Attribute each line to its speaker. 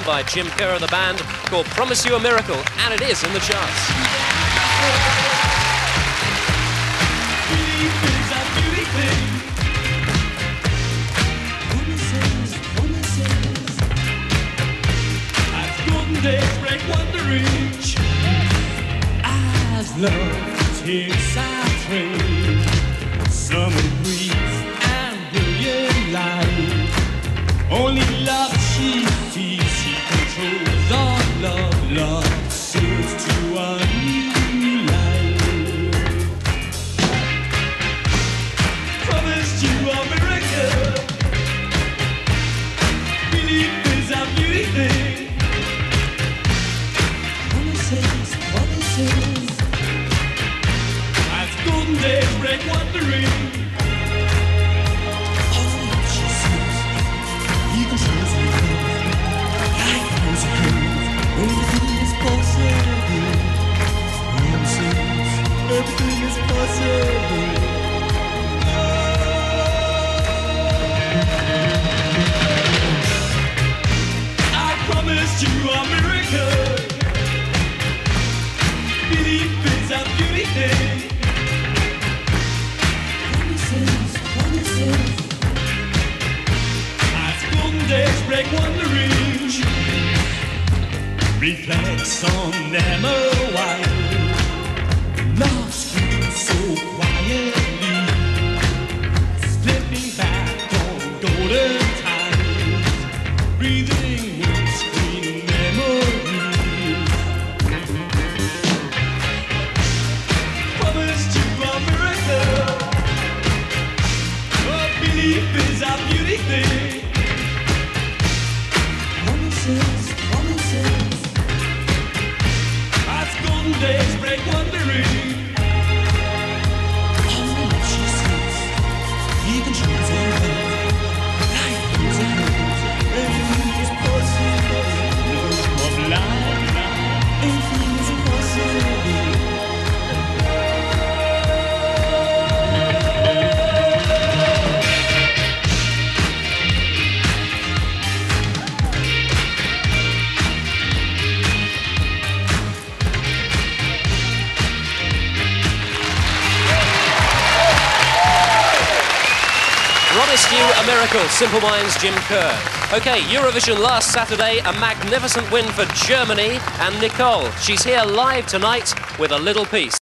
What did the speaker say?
Speaker 1: by Jim Kerr of the band, called Promise You a Miracle, and it is in the charts.
Speaker 2: Days break wonder reach as love takes our train. Summer breeze and brilliant light. Only love she sees, she controls all love. Love seems to a new life. Promised you a miracle. Belief is a beauty thing. As golden days break wondering. All that she sees, he controls her love. Life knows a curve. Everything is possible. Promises, everything is possible. I promised you a miracle. Belief is a beauty thing. Promises, promises. As golden days break wondering. Reflects on them a while. Love screams so quietly. Slipping back on golden times. Breathing windscreen memories. Belief is a beauty thing. Promises, promises. As golden days break wondering. All that she sees, he controls her love. Life goes ahead. Everything is possible. Of life, everything is possible.
Speaker 1: Promised You a Miracle, Simple Minds, Jim Kerr. OK, Eurovision last Saturday, a magnificent win for Germany and Nicole. She's here live tonight with a little piece.